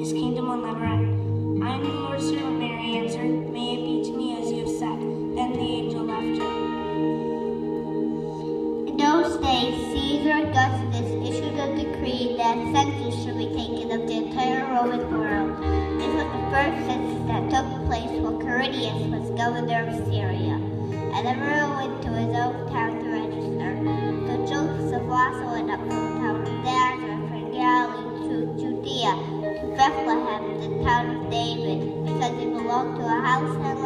his kingdom will never end. I am the Lord's servant, Mary answered. May it be to me as you have said. Then the angel left her. In those days, Caesar Augustus issued a decree that census should be taken of the entire Roman world. This was the first census that took place while Quirinius was governor of Syria, and everyone went to his own town to register. So Joseph also went up from the town of Nazareth in Galilee to Judea, to Bethlehem, the town of David, because he belonged to a house and